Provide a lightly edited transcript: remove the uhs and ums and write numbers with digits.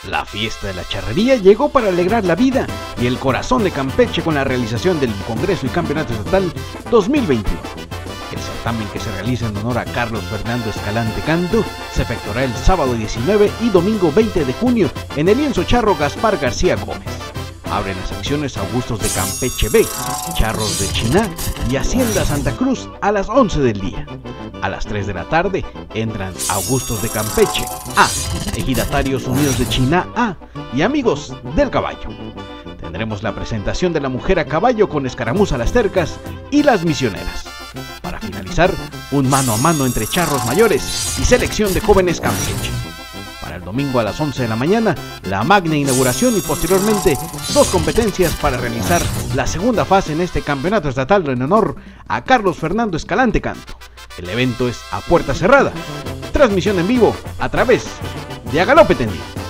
La fiesta de la charrería llegó para alegrar la vida y el corazón de Campeche con la realización del Congreso y Campeonato Estatal 2021. El certamen, que se realiza en honor a Carlos Fernando Escalante Canto, se efectuará el sábado 19 y domingo 20 de junio en el lienzo charro Gaspar García Gómez. Abren las secciones Augustos de Campeche B, Charros de Chiná y Hacienda Santa Cruz a las 11 del día. A las 3 de la tarde entran Augustos de Campeche A, Ejidatarios Unidos de Chiná A y Amigos del Caballo. Tendremos la presentación de la mujer a caballo con escaramuza a las tercas y las misioneras. Para finalizar, un mano a mano entre charros mayores y selección de jóvenes Campeche. Para el domingo a las 11 de la mañana, la magna inauguración y posteriormente 2 competencias para realizar la segunda fase en este campeonato estatal en honor a Carlos Fernando Escalante Canto. El evento es a puerta cerrada. Transmisión en vivo a través de A Galope Tendido.